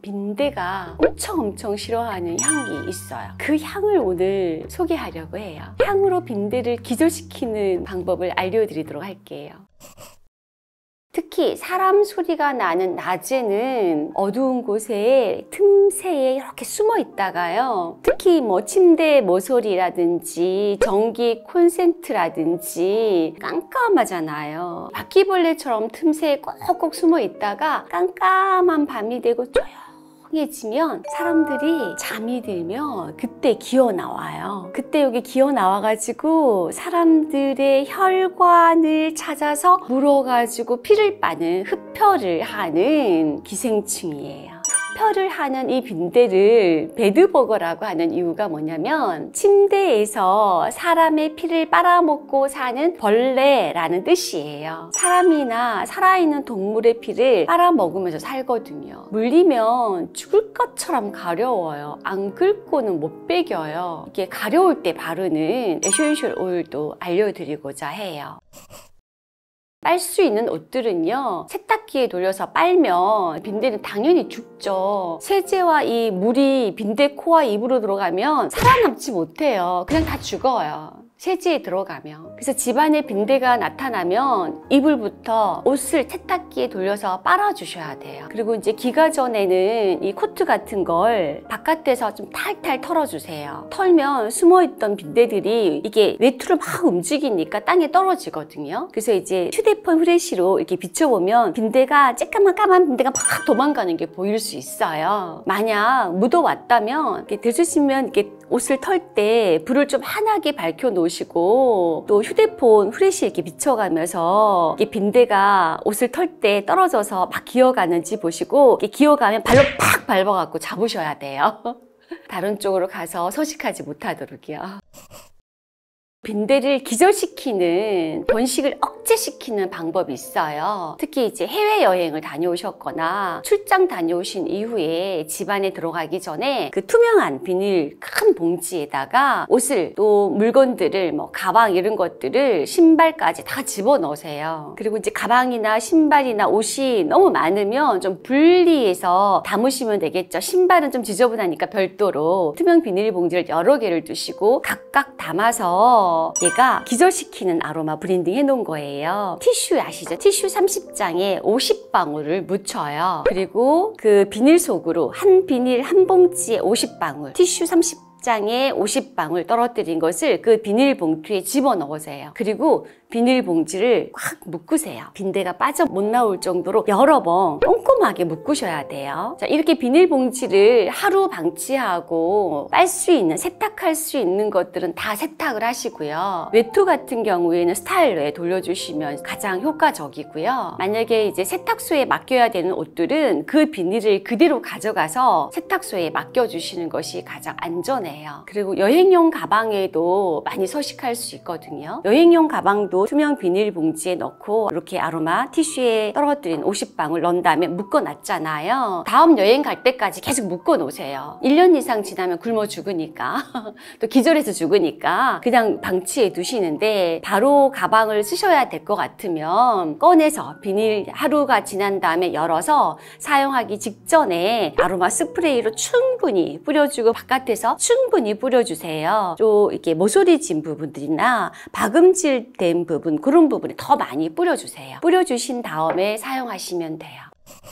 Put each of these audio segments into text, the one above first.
빈대가 엄청 싫어하는 향이 있어요. 그 향을 오늘 소개하려고 해요. 향으로 빈대를 기절시키는 방법을 알려드리도록 할게요. 특히 사람 소리가 나는 낮에는 어두운 곳에 틈새에 이렇게 숨어 있다가요. 특히 뭐 침대 모서리라든지 전기 콘센트라든지 깜깜하잖아요. 바퀴벌레처럼 틈새에 꼭꼭 숨어 있다가 깜깜한 밤이 되고 조용해지면 사람들이 잠이 들면 그때 기어 나와요. 그때 여기 기어 나와가지고 사람들의 혈관을 찾아서 물어가지고 피를 빠는 흡혈을 하는 기생충이에요. 흡혈을 하는 이 빈대를 베드버거라고 하는 이유가 뭐냐면 침대에서 사람의 피를 빨아먹고 사는 벌레라는 뜻이에요. 사람이나 살아있는 동물의 피를 빨아먹으면서 살거든요. 물리면 죽을 것처럼 가려워요. 안 긁고는 못 배겨요. 이게 가려울 때 바르는 에센셜 오일도 알려드리고자 해요. 빨 수 있는 옷들은요, 세탁기에 돌려서 빨면 빈대는 당연히 죽죠. 세제와 이 물이 빈대 코와 입으로 들어가면 살아남지 못해요. 그냥 다 죽어요. 세제에 들어가면. 그래서 집안에 빈대가 나타나면 이불부터 옷을 세탁기에 돌려서 빨아주셔야 돼요. 그리고 이제 기가 전에는 이 코트 같은 걸 바깥에서 좀 탈탈 털어주세요. 털면 숨어있던 빈대들이 이게 외투를 막 움직이니까 땅에 떨어지거든요. 그래서 이제 휴대폰 후레쉬로 이렇게 비춰보면 빈대가 쬐까만 빈대가 막 도망가는 게 보일 수 있어요. 만약 묻어왔다면 이렇게 들쑤시면 이렇게 옷을 털 때 불을 좀 환하게 밝혀 놓으시고 또 휴대폰 후레쉬 이렇게 비춰가면서 이렇게 빈대가 옷을 털 때 떨어져서 막 기어가는지 보시고 이렇게 기어가면 발로 팍 밟아갖고 잡으셔야 돼요. 다른 쪽으로 가서 서식하지 못하도록요. 빈대를 기절시키는 번식을 억제시키는 방법이 있어요. 특히 이제 해외여행을 다녀오셨거나 출장 다녀오신 이후에 집안에 들어가기 전에 그 투명한 비닐 큰 봉지에다가 옷을 또 물건들을 뭐 가방 이런 것들을 신발까지 다 집어넣으세요. 그리고 이제 가방이나 신발이나 옷이 너무 많으면 좀 분리해서 담으시면 되겠죠. 신발은 좀 지저분하니까 별도로 투명 비닐 봉지를 여러 개를 두시고 각각 담아서 얘가 기절시키는 아로마 브랜딩 해놓은 거예요. 티슈 아시죠? 티슈 30장에 50방울을 묻혀요. 그리고 그 비닐 속으로 한 비닐 한 봉지에 50방울, 티슈 30장에 50방울 떨어뜨린 것을 그 비닐 봉투에 집어넣으세요. 그리고 비닐봉지를 꽉 묶으세요. 빈대가 빠져 못 나올 정도로 여러 번 꼼꼼하게 묶으셔야 돼요. 자, 이렇게 비닐봉지를 하루 방치하고 빨 수 있는, 세탁할 수 있는 것들은 다 세탁을 하시고요. 외투 같은 경우에는 스타일러에 돌려주시면 가장 효과적이고요. 만약에 이제 세탁소에 맡겨야 되는 옷들은 그 비닐을 그대로 가져가서 세탁소에 맡겨주시는 것이 가장 안전해요. 그리고 여행용 가방에도 많이 서식할 수 있거든요. 여행용 가방도 투명 비닐봉지에 넣고 이렇게 아로마 티슈에 떨어뜨린 50방울 넣은 다음에 묶어놨잖아요. 다음 여행 갈 때까지 계속 묶어놓으세요. 1년 이상 지나면 굶어 죽으니까 또 기절해서 죽으니까 그냥 방치해 두시는데 바로 가방을 쓰셔야 될 것 같으면 꺼내서 비닐 하루가 지난 다음에 열어서 사용하기 직전에 아로마 스프레이로 충분히 뿌려주고 바깥에서 충분히 뿌려주세요. 또 이렇게 모서리 진 부분들이나 박음질된 부분, 그런 부분에 더 많이 뿌려주세요. 뿌려주신 다음에 사용하시면 돼요.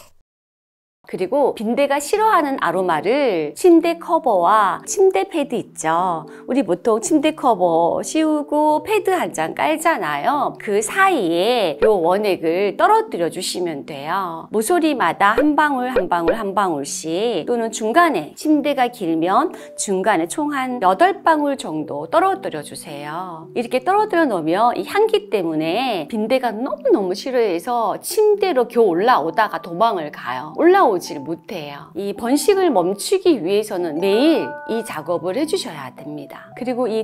그리고 빈대가 싫어하는 아로마를 침대 커버와 침대 패드 있죠. 우리 보통 침대 커버 씌우고 패드 한 장 깔잖아요. 그 사이에 요 원액을 떨어뜨려 주시면 돼요. 모서리마다 한 방울 한 방울 한 방울씩, 또는 중간에 침대가 길면 중간에 총 한 8방울 정도 떨어뜨려 주세요. 이렇게 떨어뜨려 놓으면 이 향기 때문에 빈대가 너무너무 싫어해서 침대로 겨우 올라오다가 도망을 가요. 올라오지를 못해요. 이 번식을 멈추기 위해서는 매일 이 작업을 해주셔야 됩니다. 그리고 이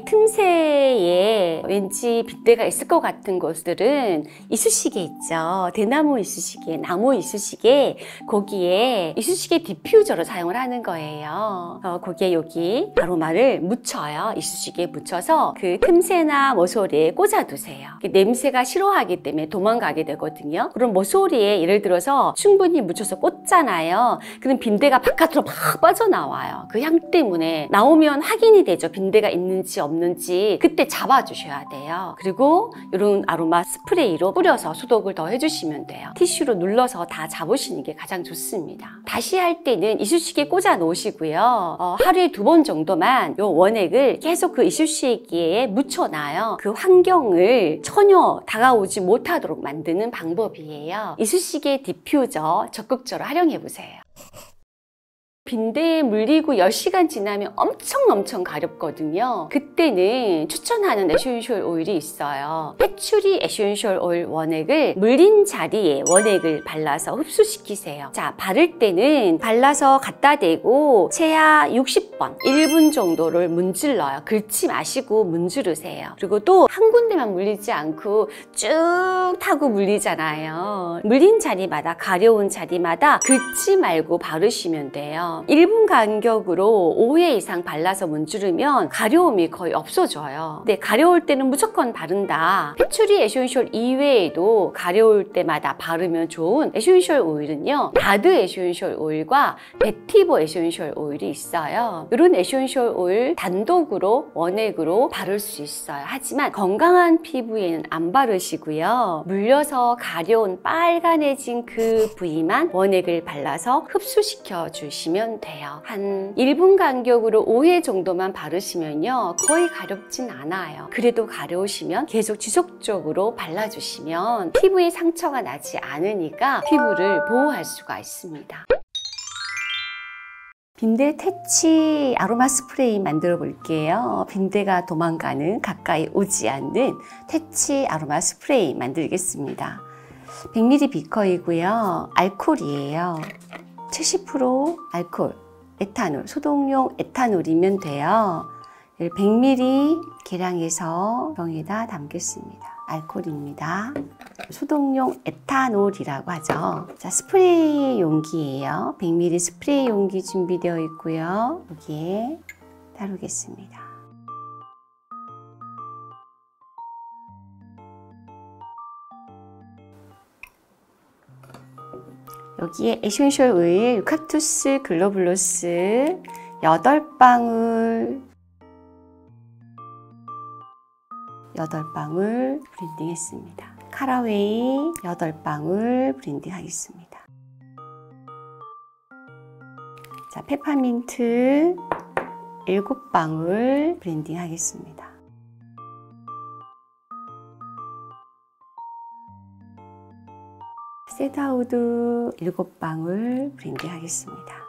틈새에 왠지 빈대가 있을 것 같은 것들은 이쑤시개 있죠. 대나무 이쑤시개, 나무 이쑤시개, 거기에 이쑤시개 디퓨저를 사용을 하는 거예요. 거기에 여기 아로마를 묻혀요. 이쑤시개에 묻혀서 그 틈새나 모서리에 꽂아두세요. 냄새가 싫어하기 때문에 도망가게 되거든요. 그럼 모서리에 예를 들어서 충분히 묻혀서 꽂잖아요. 하잖아요. 그럼 빈대가 바깥으로 막 빠져나와요. 그 향 때문에. 나오면 확인이 되죠. 빈대가 있는지 없는지. 그때 잡아주셔야 돼요. 그리고 이런 아로마 스프레이로 뿌려서 소독을 더 해주시면 돼요. 티슈로 눌러서 다 잡으시는 게 가장 좋습니다. 다시 할 때는 이쑤시개 꽂아 놓으시고요. 하루에 2번 정도만 이 원액을 계속 그 이쑤시개에 묻혀놔요. 그 환경을 전혀 다가오지 못하도록 만드는 방법이에요. 이쑤시개 디퓨저 적극적으로 활용해 보세요. 빈대에 물리고 10시간 지나면 엄청 가렵거든요. 그때는 추천하는 에센셜 오일이 있어요. 패츄리 에센셜 오일 원액을 물린 자리에 원액을 발라서 흡수시키세요. 자, 바를 때는 발라서 갖다 대고 최하 60번 1분 정도를 문질러요. 긁지 마시고 문지르세요. 그리고 또 한 군데만 물리지 않고 쭉 타고 물리잖아요. 물린 자리마다, 가려운 자리마다 긁지 말고 바르시면 돼요. 1분 간격으로 5회 이상 발라서 문지르면 가려움이 거의 없어져요. 근데 가려울 때는 무조건 바른다. 패츄리 에센셜 이외에도 가려울 때마다 바르면 좋은 에센셜 오일은요, 다드 에센셜 오일과 베티버 에센셜 오일이 있어요. 이런 에센셜 오일 단독으로 원액으로 바를 수 있어요. 하지만 건강한 피부에는 안 바르시고요. 물려서 가려운 빨간해진 그 부위만 원액을 발라서 흡수시켜 주시면 돼요. 한 1분 간격으로 5회 정도만 바르시면요, 거의 가렵진 않아요. 그래도 가려우시면 계속 지속적으로 발라주시면 피부에 상처가 나지 않으니까 피부를 보호할 수가 있습니다. 빈대 퇴치 아로마 스프레이 만들어 볼게요. 빈대가 도망가는, 가까이 오지 않는 퇴치 아로마 스프레이 만들겠습니다. 100ml 비커이고요. 알코올이에요. 70% 알코올, 에탄올, 소독용 에탄올이면 돼요. 100ml 계량해서 병에다 담겠습니다. 알코올입니다. 소독용 에탄올이라고 하죠. 자, 스프레이 용기예요. 100ml 스프레이 용기 준비되어 있고요. 여기에 다루겠습니다. 여기에 에센셜 오일, 유칼투스 글로블로스 8방울 브랜딩 했습니다. 카라웨이 8방울 브랜딩 하겠습니다. 자, 페퍼민트 7방울 브랜딩 하겠습니다. 세다우드 7방울 브랜딩 하겠습니다.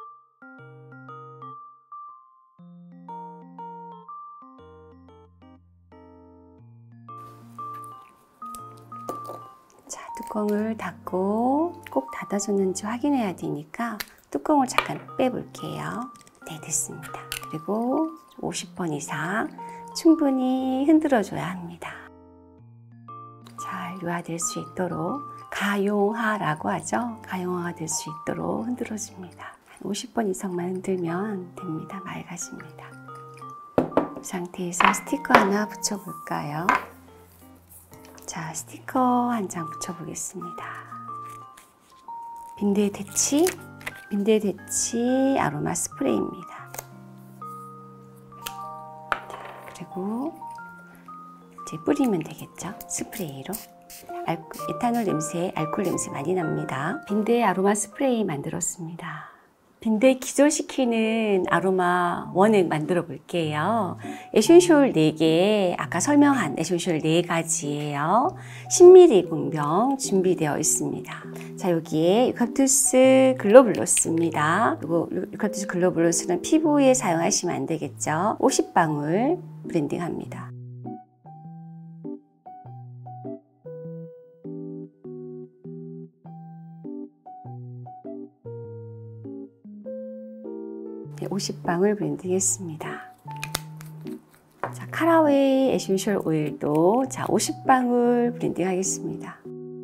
자, 뚜껑을 닫고 꼭 닫아줬는지 확인해야 되니까 뚜껑을 잠깐 빼볼게요. 네, 됐습니다. 그리고 50번 이상 충분히 흔들어줘야 합니다. 잘 유화될 수 있도록, 가용화라고 하죠. 가용화가 될 수 있도록 흔들어줍니다. 50번 이상만 흔들면 됩니다. 맑아집니다. 이 상태에서 스티커 하나 붙여볼까요? 자, 스티커 한 장 붙여보겠습니다. 빈대 퇴치 아로마 스프레이입니다. 그리고 이제 뿌리면 되겠죠? 스프레이로. 에탄올 냄새, 알코올 냄새 많이 납니다. 빈대 아로마 스프레이 만들었습니다. 빈대 기절시키는 아로마 원액 만들어 볼게요. 에센셜 4개, 아까 설명한 에센셜 4가지예요. 10ml 공병 준비되어 있습니다. 자, 여기에 유칼투스 글로블로스입니다. 그리고 유칼투스 글로블로스는 피부에 사용하시면 안 되겠죠. 50방울 브랜딩 합니다. 네, 50방울 브랜딩 했습니다. 자, 카라웨이 에센셜 오일도 자, 50방울 브랜딩 하겠습니다.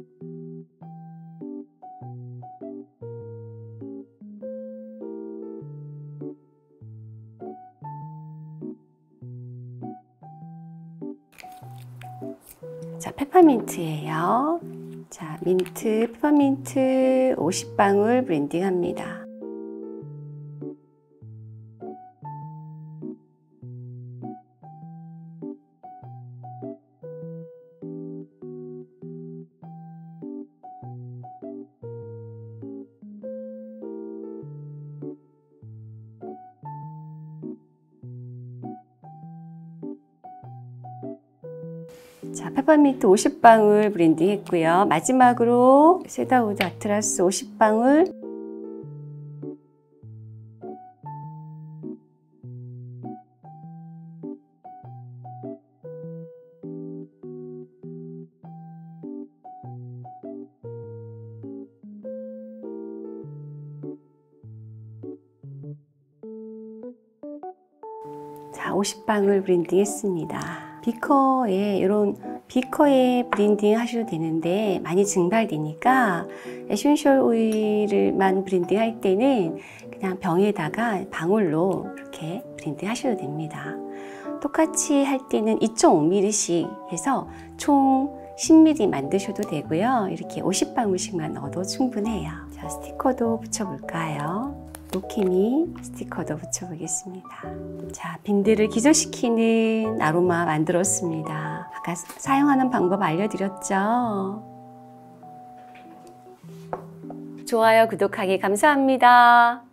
자, 페퍼민트예요. 자, 민트, 페퍼민트 50방울 브랜딩 합니다. 자, 페퍼민트 50방울 브랜딩 했고요. 마지막으로 세다우드 아트라스 50방울. 자, 50방울 브랜딩 했습니다. 비커에 브랜딩 하셔도 되는데 많이 증발되니까 에센셜 오일만 브랜딩 할 때는 그냥 병에다가 방울로 이렇게 브랜딩 하셔도 됩니다. 똑같이 할 때는 2.5ml씩 해서 총 10ml 만드셔도 되고요. 이렇게 50방울씩만 넣어도 충분해요. 자, 스티커도 붙여볼까요? 로케미 스티커도 붙여보겠습니다. 자, 빈들을 기절시키는 아로마 만들었습니다. 아까 사용하는 방법 알려드렸죠? 좋아요, 구독하기 감사합니다.